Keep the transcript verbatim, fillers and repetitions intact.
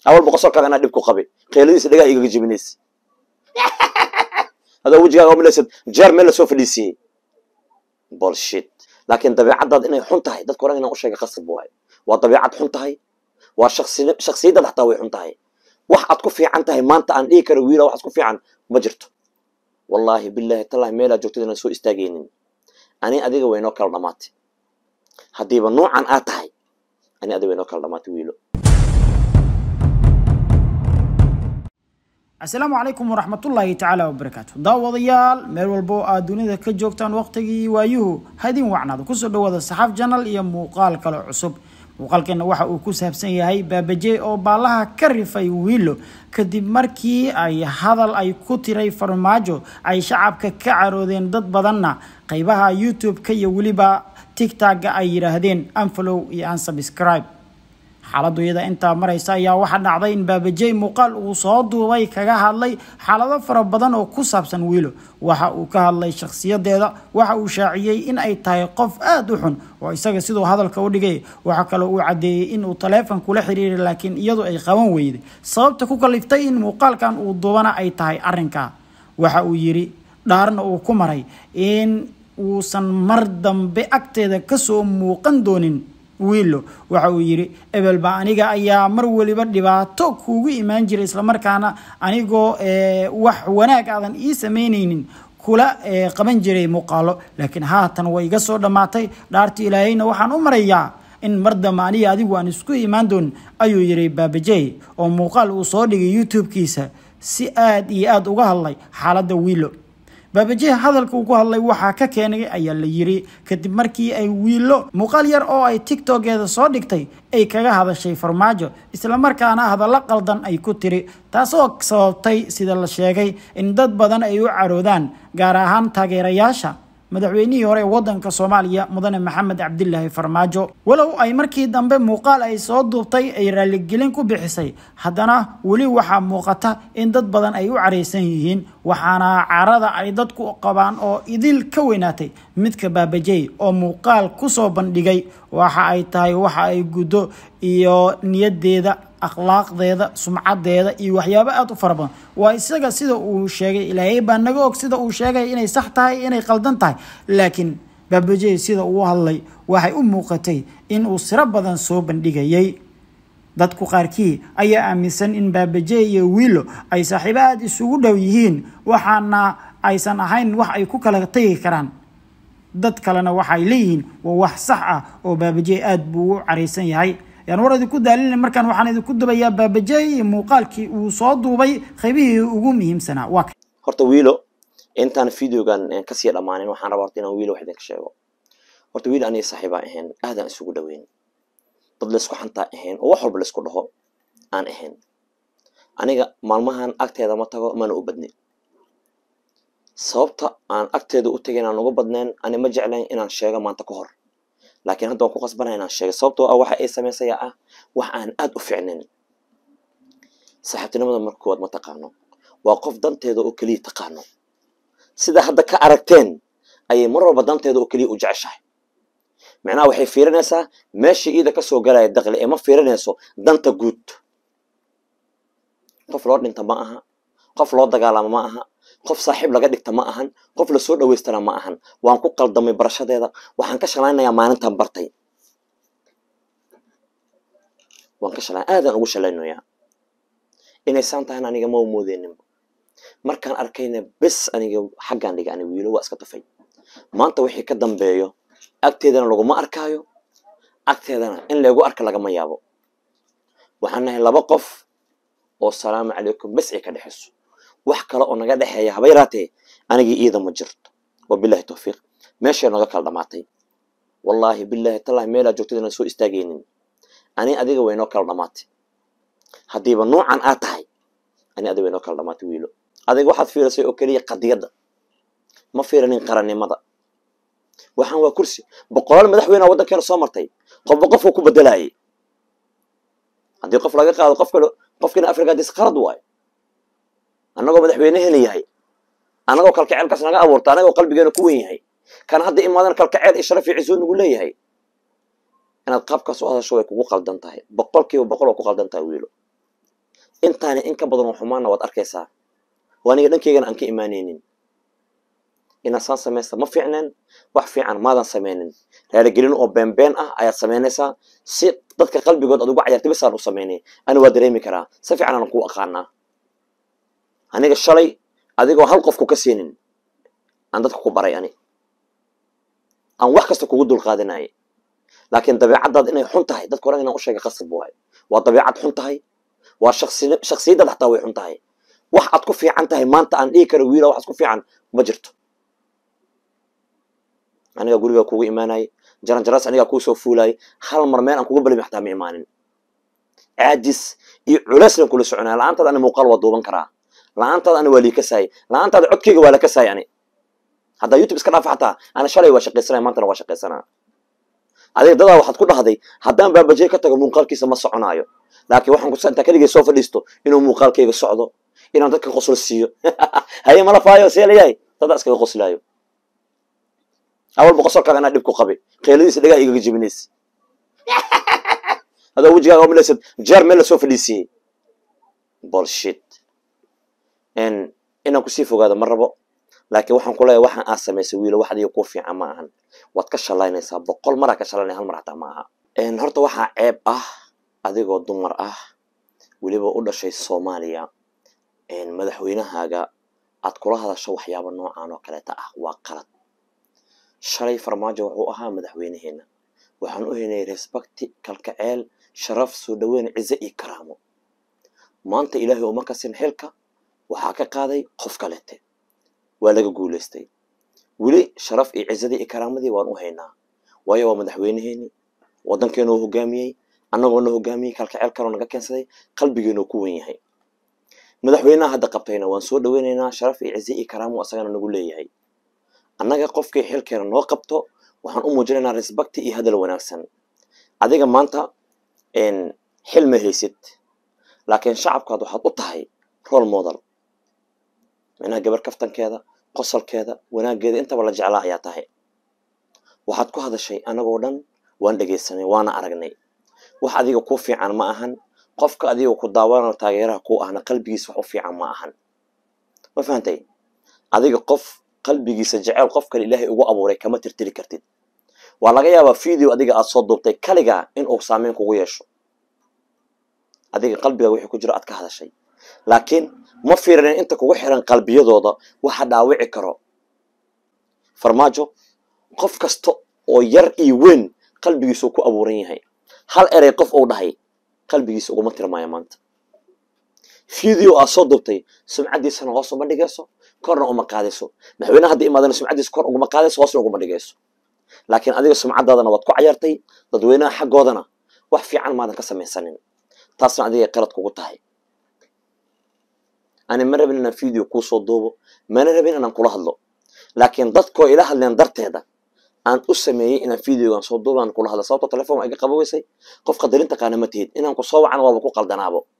أول بقصر كان أنا دبكو قبي قيلي سدقا يجي جبنيس هذا وجهه هو ملسد جار ملا سوف ديسي بولشيت لكن طبيعة ضد إنه حنتهاي ضد كوران إنه أشياء قصب بواي وطبيعة حنتهاي وشخصي شخصية ضد حتى حنتهاي واحد كفي عنتهاي ما أنت عن إيكر ويلا واحد كفي عن مجرته والله بالله تلا ميلا جوتي لنا سوء استاجينين أنا أديك وينو كلمات هدي بنوع عن آتهاي أنا أديك وينو كلمات ويلو. السلام عليكم ورحمة الله تعالى وبركاته. داوديال ميل والبو آدوني ذا كجوكتان وقتي وايوه هادين وعنا ذا كسر دوا الصحاف جنال يا مقال كلا عصب مقال كنا وحى وكسر بسني هاي بابجي أو بالها كرفي ويلو كدي مركي أي هذا أي كتير فرماجو أي شعب كعرودين ضد بدنا قيبها يوتيوب كي وليبا تيك تاك أي رهدين أنفلو يان سبسكرايب xaaladu iyada inta maraysa ayaa waxa dhacday in baabajay muuqaal uu soo duubay kaga hadlay xaalado fara badan oo ku saabsan wiilo waxa uu ka hadlay shakhsiyadeeda waxa uu shaaciyay in ay tahay qof aad u xun oo isaga sidoo hadalka u dhigay waxa kale uu cadeeyay in uu telefoon kula xiriiray laakiin iyadu ay qaban weyday sababta ku kaliftay in muuqaalkan uu duubana ay tahay arrinka waxa uu yiri dhaarna uu ku maray in uusan mar dambe agteeda ka soo muuqan doonin wiilo waxa uu yiri ebel ba aniga ayaa mar waliba dhibaato kuugu imaan jiray isla markaana anigoo ee wax wanaag aadan ii sameynaynin kula qaban jiray muuqaalo laakiin haatan way iga soo dhamaatay dhaartii ilaahayna waxaan u marayaa in mar dambe aniga adigu aan isku imaan doon ayuu yiri baabajay oo muuqaal uu soo dhigay YouTube-kiisa si aad iyo aad uga hadlay xaaladda wiilo baabajay hadalka uu ku hadlay waxa ka keenay ayaa la yiri kadib markii ay wiilo muuqaal yar oo ay TikTok-eeda soo dhigtay ay kaga hadashay farmaajo isla markaana hadallo qaldan ay ku tiri taasoo sababtay sida la sheegay in dad badan ay u caroodaan gaar ahaan taageerayaasha madaxweynihii hore wadanka Soomaaliya mudane Maxamed Cabdullaahi Farmaajo walow ay markii dambe muuqaal ay soo duubtay ay raali gelin ku bixisay haddana wali waxa muuqata in dad badan ay u careysan yihiin waxaana carada ay dadku qabaan oo idil ka weynaatay midka baabajay oo muuqaal ku soo bandhigay waxa ay tahay waxa ay gudo iyo niyadeeda akhlaaqdeeda sumcadeeda iyo waxyaabo aad u farabadan waa isaga sida uu sheegay ilaahay baa naga og sida uu sheegay inay sax tahay inay qaldan tahay laakiin baabajay sida uu hadlay waxay u muuqatay in uu sira badan soo bandhigayay dadku qaarkii ayaa aaminsan in baabajay iyo wiilo ay saaxiibaad isugu dhow yihiin waxaana aysan ahayn wax ay ku kala tagi karaan dad kalena waxay leeyihiin waa wax sax ah oo baabajay aad buu u careysan yahay يعني ورد يكون دليل مركان وحنا إذا كنت بيا بابجاي مقالك وصاد وبي خبيه وجومهم سنة واك. هرت ويلو أنت أنا فيديو كان كسير أمانين وحنا ربطنا ويلو واحد كشيء. هرت ويلو أنا صاحبه إهين هذا السوق دوين. طب لسكو حنتا إهين وحرب لسكو ده أنا إهين. أنا معلمهن أكتر هذا ما تقول ما نقبضني. صوبته أن أكتر ده أتجينا نقبضنين أنا ما جعلين إن الشيء ما تقهر. لكن هذا كو قصبنا هنا الشيء صوبته أو واحد إسمه سيئة واحد أد أفعنن صاحبتنا من المركوات ما تقانو وقف دنت هذا أكلي تقانو سيدا هذا كأركتين أي مرة بدنت هذا أكلي وجعشه معناه وحي فيرنسا ماشي إذا كسو قلا يدخل إيه ما فيرنسو دنت جود قف لورد أنت معها قف لورد قال معها qof saaxiib laga dhigta ma ahan qof la soo dhaweystana ma ahan waan ku qaldamay barashadeeda waxaan ka shaqaynayaa maalintan bartay waan ka shaqay aad aan ugu shaqaynayaa inay saantahan aniga ma moodeenin markaan arkayna bes aniga xaqaan dhiga aniga wiilo waa iska tafay maanta wixii ka dambeeyo agteedana lagu ma arkaayo agteedana in lagu arka laga ma yaabo waxaan nahay laba qof oo salaamu calaykum bes ay ka dhaxayso wax kale oo naga dhaxeeya habayraatee aniga iida ma jirto wabillahi tawfiiq meesha naga kala dhamaatay wallahi billahi tallahi meela joogtadana soo istaageenin ani adiga wayno kala dhamaatay hadiiba noocan aad tahay ani adiga wayno kala dhamaatay wiilo adiga waxaad fiirisay oo kaliya qadiyada ma fiirinin qarannimada waxaan waa kursi boqolaal madaxweyne wadankeena soo martay qof qof ku bedelayay hadii qof laga qaado qof kale qofkina Afrika dis qarad waay anagoo madaxweynaha leeyahay anagoo kalkaceel kaas naga abuurta anagoo qalbigeena ku weyn yahay kan hadda imaadan kalkaceel isharaf iyo ciiso nagu leeyahay inaad qaabkaas u hadasho way kugu qaldan tahay boqolkiiba boqol oo ku qaldan tahay wiilo intaani in ka badan oo xumaana waad arkaysaa waa aniga dhankaygana aan ka imaanaynin inaad saan samaysta ma fiicneen wax fiican maadan samaynin raaligelin oo beenbeen ah ayaad samaynaysaa si dadka qalbigood aad ugu cayartay bisaan u samaynay ani waa dareemi karaa si fiican aan kuu aqaanaa aniga shalay adigoo hal qofku ka siinin aan dadka ku baray ani aan wax kasta kugu dulqaadanayay laakiin dabeecaddaad inay xun tahay dadka oran inaan u sheega qasab waay waa dabeecad xun tahay waa shakhsiyaddaad xataa way xun tahay wax aad ku fiican tahay maanta aan dhihi karo wiila waxaad ku fiican ma jirto aniga guriga kugu imaanay jaran jaras aniga ku soo fuulay hal mar meel aan kugu balimi xataa ma imaanin caajis iyo culays lan kula soconaa la'aantaad ani muuqaal waa duuban karaa la'aantaad ani waa lii kasaay la'aantaad codkayga waa la kasaay ani haddaa youtube iska dhaafa xataa ana shalay waa shaqaysanaya maantana waa shaqaysanaa adiga dadaa waxaad ku dhahday haddaan baabajey ka tago muuqaalkiisa ma soconaayo laakiin waxaan ku intaa kaligay soo fadhiisto inuu muuqaalkayga socdo inaan dadka qosol siiyo haye mala faayo see layahay dadaa iskaga qoslaayo awalba qosolkaaga anaa dhib ku qabay qeyladiisa dhagaa igaga jebinaysa adoo wejigaaga milaysad jeer meel lasoo fadhiisiyey bolshit inaan kusii fogaado ma rabo laakiin waxaan ku leeyahay waxaan aad samaysay wiilo wax adiga kuu fiican ma ahan waad ka shalaynaysaa boqol maraa ka shalaynaya hal mar xataa ma aha horta waxaa ceeb ah adigoo dumar ah weliba u dhashay soomaaliya madaxweynahaaga aad kula hadasho waxyaaba noocan oo kaleeta ah waa qalad shalay farmaajo wuxuu ahaa madaxweynaheena waxaan u helnay respecti kalkaceel sharaf soo dhaweyn cize iyo karaamo maanta ilaahay uma kasin xilka waxaa ka qaaday qof kalete waa laga guulaystay weli sharaf iyo cizadii iyo karaamadii waan u haynaa waayo waa madaxweynaheeni waddankeenu uu hogaamiyey annagoona hogaamiyey kalkaceel kaloo naga keensaday qalbigeenu ku wen yahay madaxweynaha hadda qabtayna waan soo dhaweynaynaa sharaf iyo cize iyo karaamo asagana nagu leeyahay annaga qofkii xilkeena noo qabto waxaan u muujinaynaa respecti iyo hadal wanaagsan adiga maanta xil ma haysid laakiin shacabkaad waxaad u tahay role model macnaha gabar kaftankeeda qosolkeeda wanaaggeeda intaba la jeclaa ayaa tahay waxaad ku hadashay anagoo dhan waan dhegaysanay waana aragnay wax adiga ku fiican ma ahan qofka adiga ku daawanayo taageeraha ku ahna qalbigiisa wax u fiican ma ahan ma fahantay adiga qof qalbigiisa jecel qof kale ilaahay ugu abuuray kama tirtiri kartid waa laga yaabaa video adiga aad soo duubtay kaliga in uu saameyn kugu yeesho adiga qalbiga wixii ku jiro aad ka hadashay laakiin ma fiirin inta kugu xiran qalbiyadooda waxa dhaawici karo farmaajo qof kasto oo yar iyo weyn qalbigiisu ku abuuran yahay hal eray qof uu dhahay qalbigiisa uguma tirmaayo maanta video aad soo duubtay sumcadiisana hoos uma dhigayso korna uma qaadayso madaxweynaha hadda imaadana sumcadiisa kor uguma qaadayso hoosna uguma dhigayso laakiin adiga sumcadaadana waad ku cayartay dadweynaha xaggoodana wax fiican maadan ka samaysanin taasna adiga qalad kugu tahay أنا مرة بيننا فيديو كوسو دوبو مرة بيننا كل هذا لكن ضدكو إلى هذا ندرت هذا أن أسميه إن فيديو عن صوت دوبو أن كل هذا صوت التلفون أجي قبوي سي قف قدر أنت كان متهد إن أنكو صوّع عن وابكو قلدنا أبو